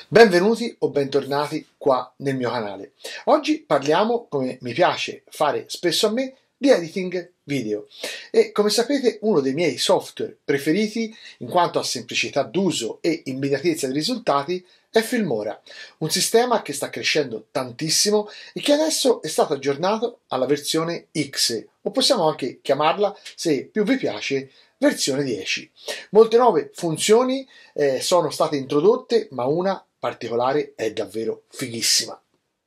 Benvenuti o bentornati qua nel mio canale. Oggi parliamo, come mi piace fare spesso a me, di editing video e come sapete uno dei miei software preferiti in quanto a semplicità d'uso e immediatezza dei risultati è Filmora, un sistema che sta crescendo tantissimo e che adesso è stato aggiornato alla versione X, o possiamo anche chiamarla, se più vi piace, versione 10. Molte nuove funzioni sono state introdotte, ma una particolare è davvero fighissima.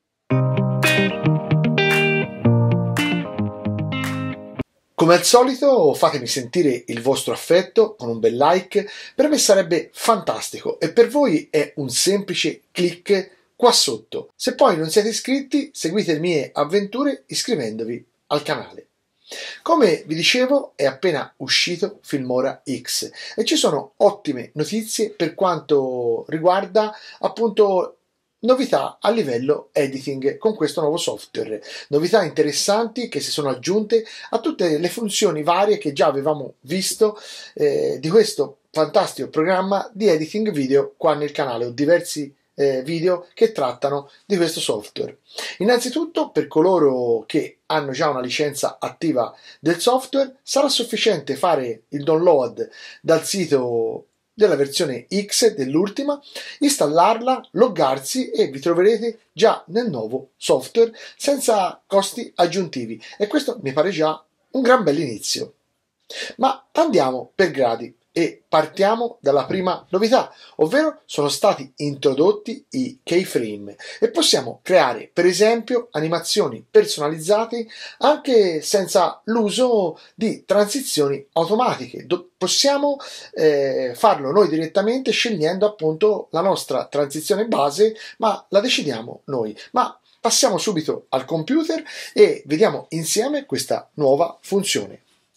Come al solito fatemi sentire il vostro affetto con un bel like, per me sarebbe fantastico e per voi è un semplice click qua sotto. Se poi non siete iscritti, seguite le mie avventure iscrivendovi al canale. Come vi dicevo, è appena uscito Filmora X e ci sono ottime notizie per quanto riguarda appunto novità a livello editing con questo nuovo software, novità interessanti che si sono aggiunte a tutte le funzioni varie che già avevamo visto di questo fantastico programma di editing video qua nel canale. Ho diversi video che trattano di questo software. Innanzitutto, per coloro che hanno già una licenza attiva del software, sarà sufficiente fare il download dal sito della versione X, dell'ultima, installarla, loggarsi e vi troverete già nel nuovo software senza costi aggiuntivi, e questo mi pare già un gran bell'inizio. Ma andiamo per gradi e partiamo dalla prima novità, ovvero sono stati introdotti i keyframe e possiamo creare per esempio animazioni personalizzate anche senza l'uso di transizioni automatiche. Possiamo farlo noi direttamente scegliendo appunto la nostra transizione base, ma la decidiamo noi. Ma passiamo subito al computer e vediamo insieme questa nuova funzione.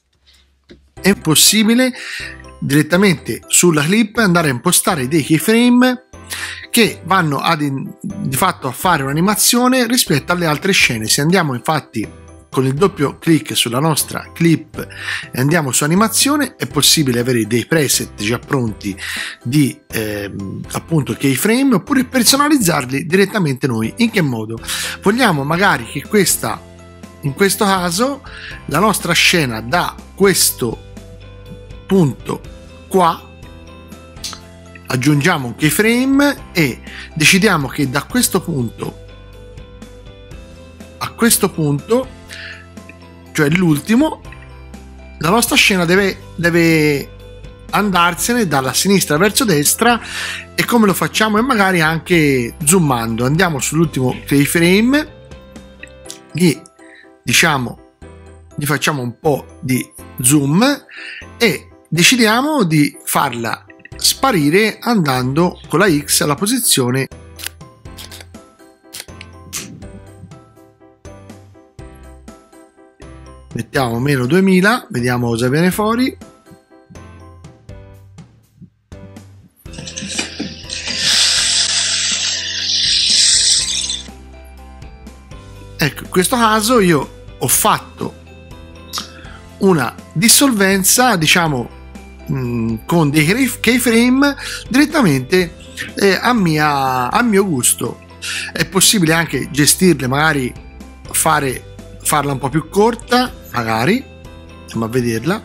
È possibile direttamente sulla clip andare a impostare dei keyframe che vanno di fatto a fare un'animazione rispetto alle altre scene. Se andiamo infatti con il doppio clic sulla nostra clip e andiamo su animazione, è possibile avere dei preset già pronti di appunto keyframe, oppure personalizzarli direttamente noi. In che modo? Vogliamo magari che in questo caso la nostra scena da questo punto qua, aggiungiamo un keyframe e decidiamo che da questo punto a questo punto, cioè l'ultimo, la nostra scena deve andarsene dalla sinistra verso destra. E come lo facciamo? E magari anche zoomando. Andiamo sull'ultimo keyframe, gli facciamo un po' di zoom e decidiamo di farla sparire andando con la X alla posizione mettiamo meno 2000, vediamo cosa viene fuori. Ecco, in questo caso io ho fatto una dissolvenza, diciamo, con dei keyframe direttamente a mio gusto. È possibile anche gestirle, magari farla un po' più corta, magari andiamo a vederla,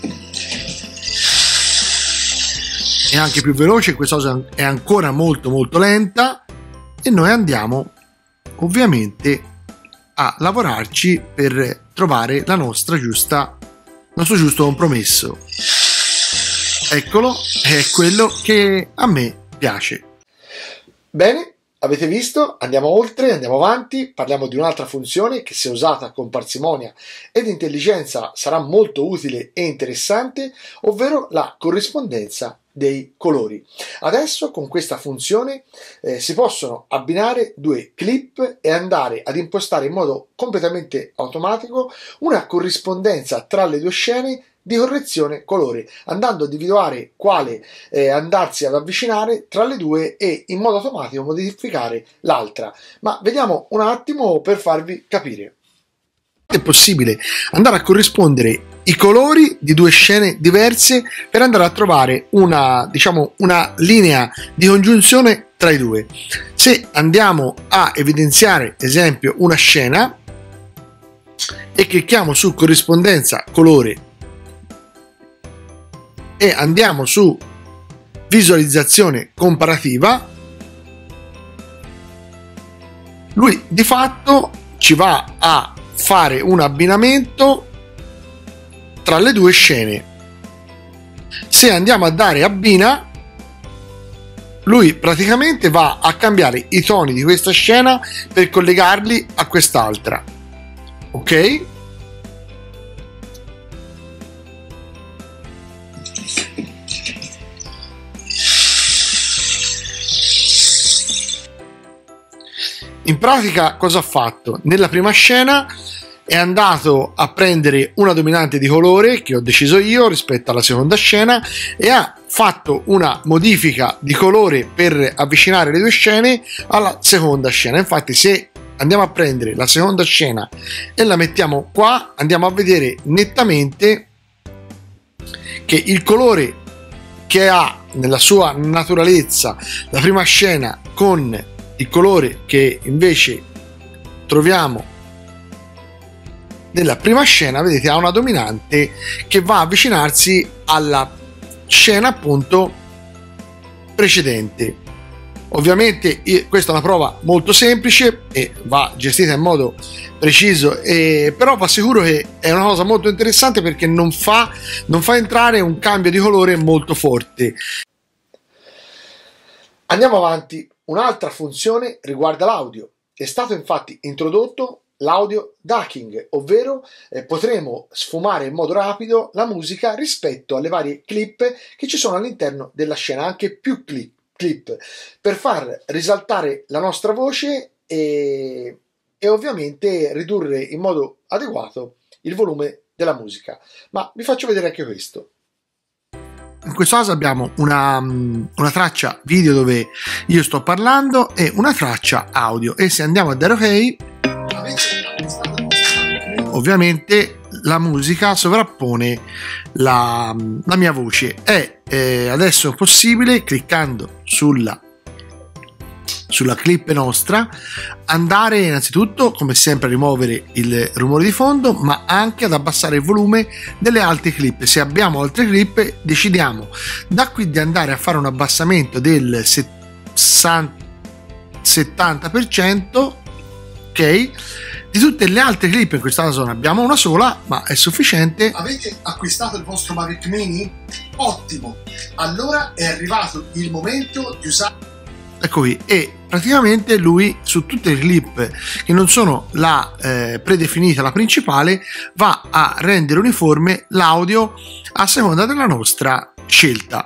e anche più veloce. Questa cosa è ancora molto molto lenta e noi andiamo ovviamente a lavorarci per trovare il nostro giusto compromesso. Eccolo, è quello che a me piace. Bene, avete visto? Andiamo oltre, andiamo avanti, parliamo di un'altra funzione che, se usata con parsimonia ed intelligenza, sarà molto utile e interessante, ovvero la corrispondenza dei colori. Adesso con questa funzione si possono abbinare due clip e andare ad impostare in modo completamente automatico una corrispondenza tra le due scene di correzione colore, andando a individuare quale andarsi ad avvicinare tra le due e in modo automatico modificare l'altra. Ma vediamo un attimo per farvi capire. È possibile andare a corrispondere i colori di due scene diverse per andare a trovare una linea di congiunzione tra i due. Se andiamo a evidenziare, esempio, una scena e clicchiamo su corrispondenza colore e andiamo su visualizzazione comparativa, lui di fatto ci va a fare un abbinamento tra le due scene. Se andiamo a dare abbina, lui praticamente va a cambiare i toni di questa scena per collegarli a quest'altra. Ok? In pratica cosa ha fatto? Nella prima scena è andato a prendere una dominante di colore che ho deciso io rispetto alla seconda scena e ha fatto una modifica di colore per avvicinare le due scene alla seconda scena. Infatti, se andiamo a prendere la seconda scena e la mettiamo qua, andiamo a vedere nettamente che il colore che ha nella sua naturalezza la prima scena con il colore che invece troviamo nella prima scena, vedete, ha una dominante che va a avvicinarsi alla scena appunto precedente. Ovviamente questa è una prova molto semplice e va gestita in modo preciso, però vi assicuro che è una cosa molto interessante perché non fa entrare un cambio di colore molto forte. Andiamo avanti. Un'altra funzione riguarda l'audio. È stato infatti introdotto l'audio ducking, ovvero potremo sfumare in modo rapido la musica rispetto alle varie clip che ci sono all'interno della scena, anche più clip, per far risaltare la nostra voce e ovviamente ridurre in modo adeguato il volume della musica. Ma vi faccio vedere anche questo. In questo caso abbiamo una traccia video dove io sto parlando e una traccia audio, e se andiamo a dare ok, ovviamente la musica sovrappone la mia voce. Adesso è possibile, cliccando sulla clip nostra, andare innanzitutto come sempre a rimuovere il rumore di fondo, ma anche ad abbassare il volume delle altre clip. Se abbiamo altre clip, decidiamo da qui di andare a fare un abbassamento del 70%, ok? Di tutte le altre clip. In questa zona abbiamo una sola, ma è sufficiente. Avete acquistato il vostro Mavic Mini? Ottimo! Allora è arrivato il momento di usare. Ecco qui, e praticamente lui su tutte le clip che non sono la predefinita, la principale, va a rendere uniforme l'audio a seconda della nostra scelta.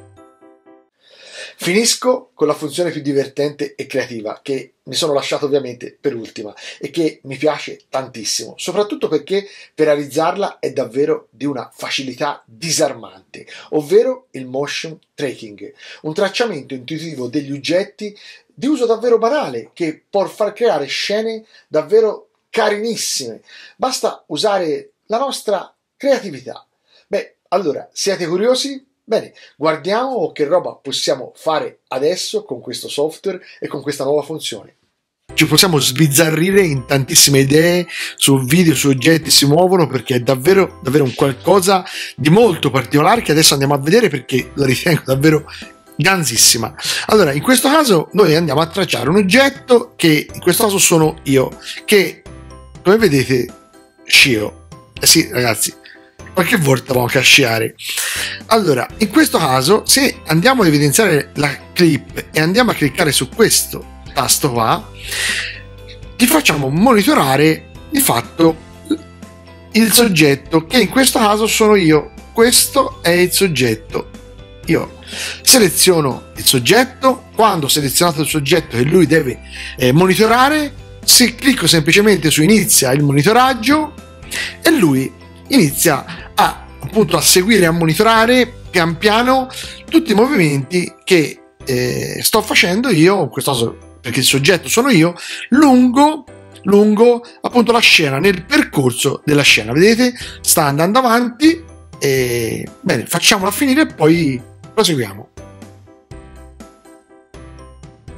Finisco con la funzione più divertente e creativa, che mi sono lasciato ovviamente per ultima e che mi piace tantissimo, soprattutto perché per realizzarla è davvero di una facilità disarmante, ovvero il motion tracking, un tracciamento intuitivo degli oggetti di uso davvero banale che può far creare scene davvero carinissime. Basta usare la nostra creatività. Beh, allora, siete curiosi? Bene, guardiamo che roba possiamo fare adesso con questo software e con questa nuova funzione. Ci possiamo sbizzarrire in tantissime idee su video, su oggetti si muovono, perché è davvero un qualcosa di molto particolare che adesso andiamo a vedere, perché la ritengo davvero ganzissima. Allora, in questo caso noi andiamo a tracciare un oggetto che in questo caso sono io, che come vedete scio. Sì ragazzi, qualche volta vado anche a sciare. Allora, in questo caso, se andiamo ad evidenziare la clip e andiamo a cliccare su questo tasto qua, ti facciamo monitorare di fatto il soggetto, che in questo caso sono io. Questo è il soggetto. Io seleziono il soggetto. Quando ho selezionato il soggetto che lui deve monitorare, se clicco semplicemente su inizia il monitoraggio e lui inizia appunto a seguire e a monitorare pian piano tutti i movimenti che sto facendo io, in questo caso perché il soggetto sono io, lungo appunto la scena, nel percorso della scena. Vedete, sta andando avanti e bene, facciamola finire e poi proseguiamo.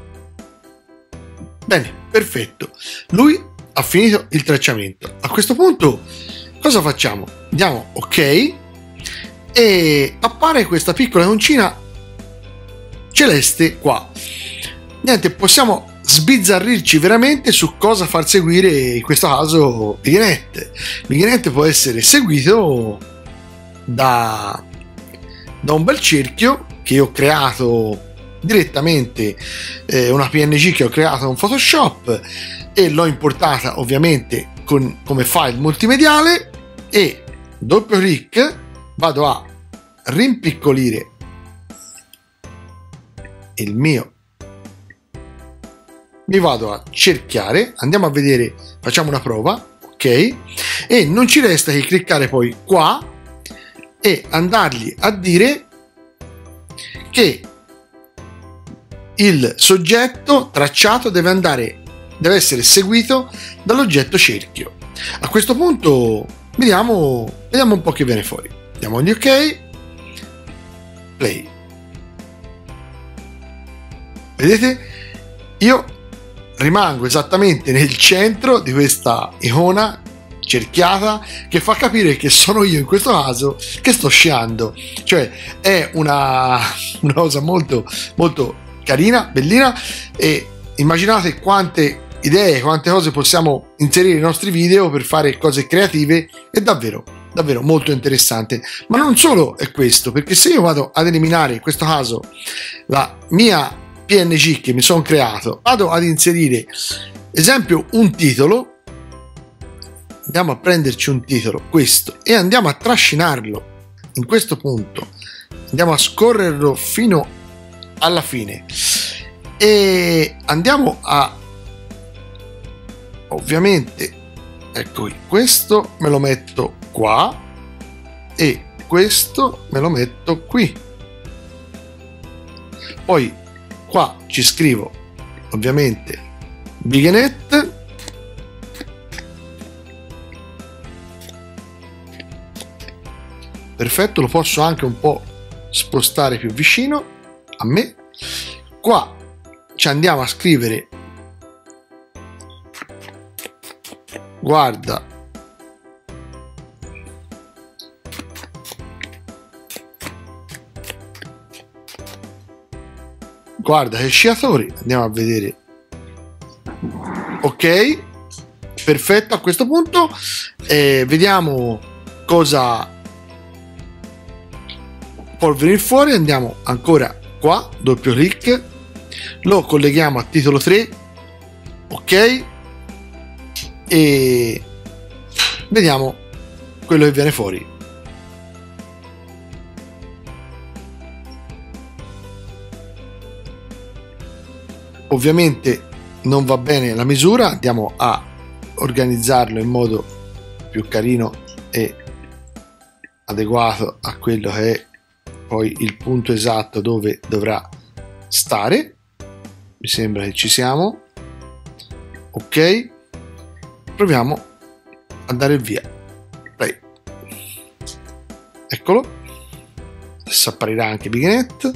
Bene, perfetto. Lui ha finito il tracciamento. A questo punto cosa facciamo? Diamo ok e appare questa piccola iconcina celeste qua. Niente, possiamo sbizzarrirci veramente su cosa far seguire in questo caso Beginnet. Beginnet può essere seguito da un bel cerchio che io ho creato direttamente, una PNG che ho creato con Photoshop e l'ho importata ovviamente come file multimediale, e doppio clic vado a rimpiccolire il mio, mi vado a cerchiare, andiamo a vedere, facciamo una prova, ok, e non ci resta che cliccare poi qua e andargli a dire che il soggetto tracciato deve essere seguito dall'oggetto cerchio. A questo punto vediamo un po' che viene fuori. Diamogli ok, play. Vedete? Io rimango esattamente nel centro di questa icona cerchiata che fa capire che sono io in questo caso che sto sciando, cioè è una cosa molto molto carina, bellina, e immaginate quante idee, quante cose possiamo inserire nei nostri video per fare cose creative. È davvero molto interessante. Ma non solo è questo, perché se io vado ad eliminare in questo caso la mia PNG che mi sono creato, vado ad inserire esempio un titolo, andiamo a prenderci un titolo, questo, e andiamo a trascinarlo in questo punto, andiamo a scorrerlo fino alla fine e andiamo a, ovviamente, ecco qui, questo me lo metto qua e questo me lo metto qui, poi qua ci scrivo ovviamente Beginnet, perfetto, lo posso anche un po' spostare più vicino a me. Qua ci andiamo a scrivere guarda che sciatori, andiamo a vedere, ok, perfetto. A questo punto vediamo cosa può venire fuori. Andiamo ancora qua, doppio clic, lo colleghiamo a titolo 3, ok, e vediamo quello che viene fuori. Ovviamente non va bene la misura, andiamo a organizzarlo in modo più carino e adeguato a quello che è poi il punto esatto dove dovrà stare. Mi sembra che ci siamo, ok, proviamo a dare il via, play. Eccolo, adesso apparirà anche Beginnet,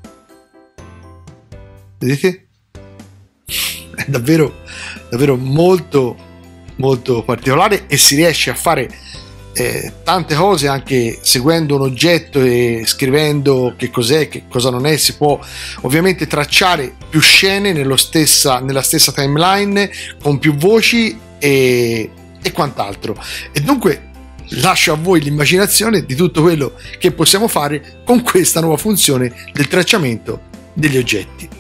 vedete? È davvero molto molto particolare e si riesce a fare tante cose anche seguendo un oggetto e scrivendo che cos'è, che cosa non è. Si può ovviamente tracciare più scene nella stessa timeline con più voci e quant'altro, e dunque lascio a voi l'immaginazione di tutto quello che possiamo fare con questa nuova funzione del tracciamento degli oggetti.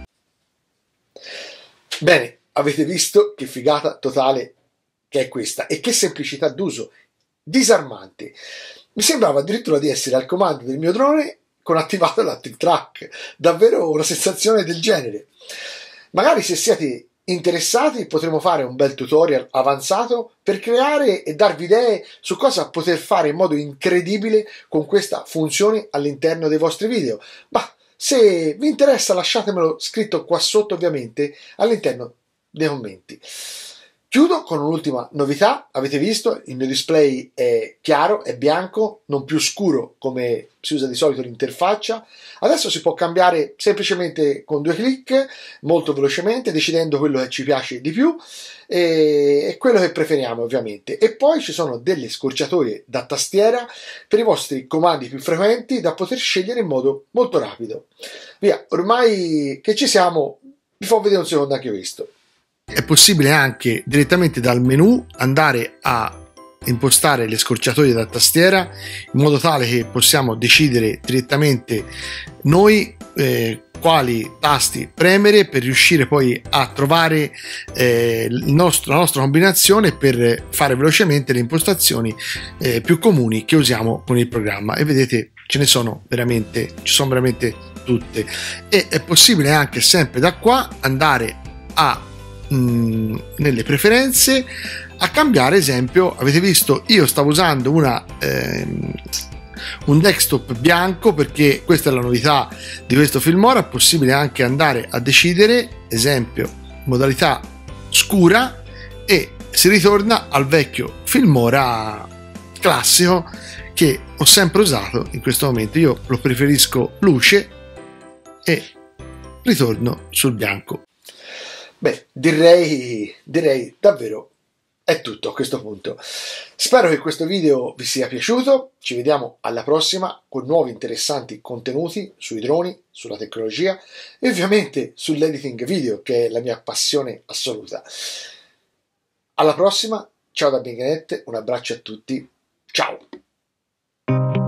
Bene, avete visto che figata totale che è questa e che semplicità d'uso, disarmante. Mi sembrava addirittura di essere al comando del mio drone con attivato l'Active Track, davvero una sensazione del genere. Magari se siete interessati potremo fare un bel tutorial avanzato per creare e darvi idee su cosa poter fare in modo incredibile con questa funzione all'interno dei vostri video. Ma se vi interessa lasciatemelo scritto qua sotto, ovviamente all'interno dei commenti. Chiudo con un'ultima novità. Avete visto, il mio display è chiaro, è bianco, non più scuro come si usa di solito l'interfaccia. Adesso si può cambiare semplicemente con 2 clic, molto velocemente, decidendo quello che ci piace di più e quello che preferiamo ovviamente. E poi ci sono delle scorciatoie da tastiera per i vostri comandi più frequenti da poter scegliere in modo molto rapido. Via, ormai che ci siamo, vi fa vedere un secondo anche questo. È possibile anche direttamente dal menu andare a impostare le scorciatoie da tastiera in modo tale che possiamo decidere direttamente noi quali tasti premere per riuscire poi a trovare la nostra combinazione per fare velocemente le impostazioni più comuni che usiamo con il programma. E vedete, ci sono veramente tutte, e è possibile anche sempre da qua andare a nelle preferenze a cambiare. Esempio, avete visto, io stavo usando un desktop bianco perché questa è la novità di questo Filmora. È possibile anche andare a decidere, esempio, modalità scura, e si ritorna al vecchio Filmora classico che ho sempre usato. In questo momento io lo preferisco luce e ritorno sul bianco. Beh, direi davvero è tutto a questo punto. Spero che questo video vi sia piaciuto. Ci vediamo alla prossima con nuovi interessanti contenuti sui droni, sulla tecnologia e ovviamente sull'editing video, che è la mia passione assoluta. Alla prossima, ciao da Binganet, un abbraccio a tutti, ciao!